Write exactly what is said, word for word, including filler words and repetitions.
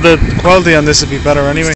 the quality on this would be better anyway.